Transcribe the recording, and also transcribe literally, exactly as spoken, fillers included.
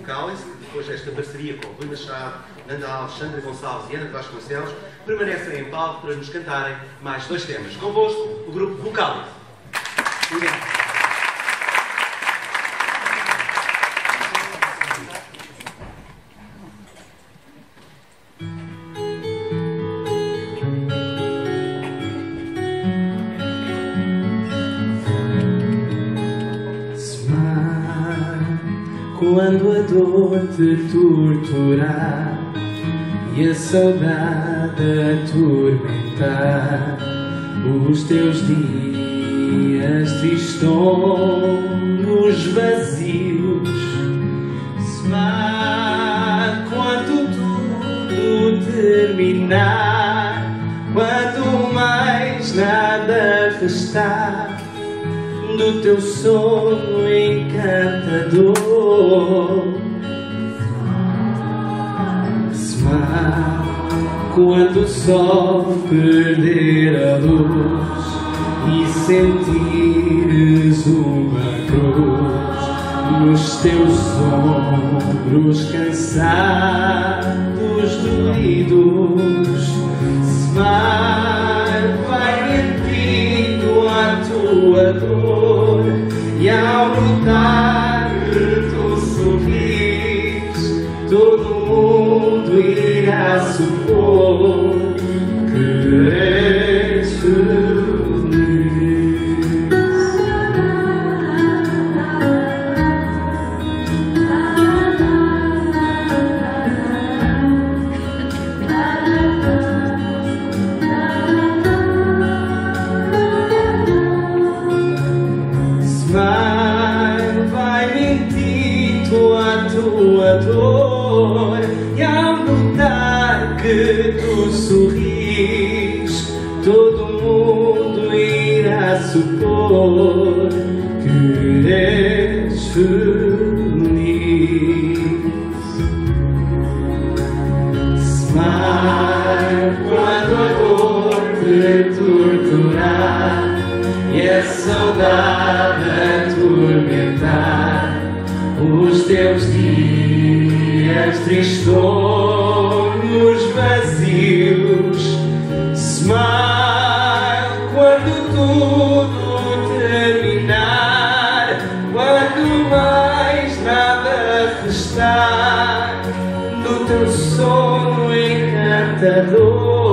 Cálice, depois desta parceria com Rui Machado, Nanda Alexandra Gonçalves e Ana Vasconcelos, permanecem em palco para nos cantarem mais dois temas. Convosco, o grupo Vocálice. Obrigado. Quando a dor te torturar e a saudade atormentar os teus dias tristonhos vazios, Smile, quando tudo terminar, quando mais nada restar do teu sono encantador. Smile, quando o sol perder a luz e sentires uma cruz nos teus ombros cansados, doídos. Smile, vai mentindo a tua dor, e ao notar que tu sorris, todo mundo irá supor que és feliz. Smile, vai mentindo a tua dor, e ao notar que tu sorris, todo mundo irá supor que és feliz. Smile, quando a dor te torturar e a saudade atormentar os teus dias tristonhos vazios. Smile, quando tudo terminar, quando mais nada restar do teu sono encantador.